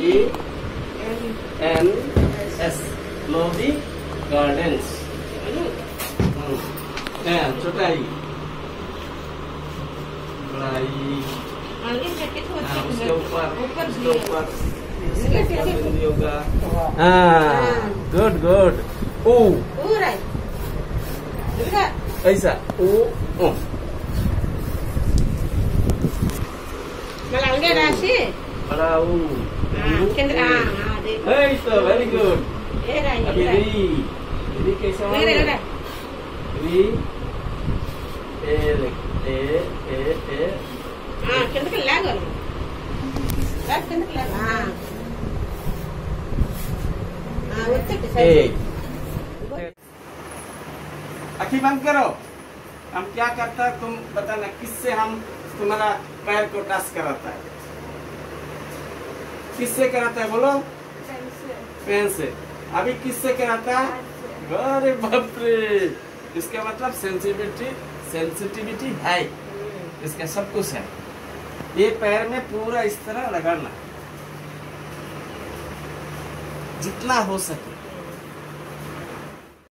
GARDENS, Lodhi gardens. छोटा ई, बड़ा ई, उसके ऊपर बिंदी होगा। Good good. ऐसा बड़ा तो वेरी गुड। अभी री कैसा री आँखें बंद करो। हम क्या करता है तुम बताना, किससे हम तुम्हारा पैर को टच कराता है? किससे कराता है बोलो? पेन से। अभी किससे कराता है? अरे बाप रे, इसका मतलब सेंसिटिविटी है, इसका सब कुछ है। ये पैर में पूरा इस तरह लगाना जितना हो सके।